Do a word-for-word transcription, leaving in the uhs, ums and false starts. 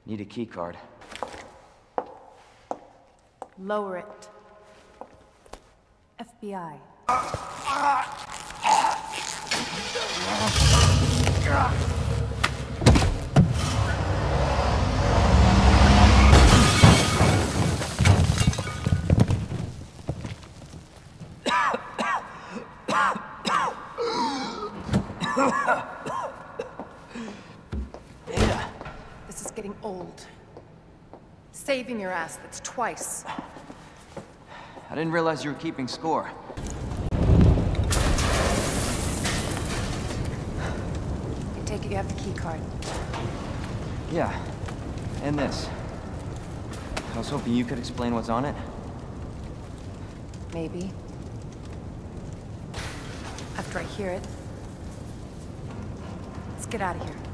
Need a key card. Lower it. F B I. This is getting old. Saving your ass, that's twice. I didn't realize you were keeping score. I take it you have the key card. Yeah, and this. I was hoping you could explain what's on it. Maybe. After I hear it. Let's get out of here.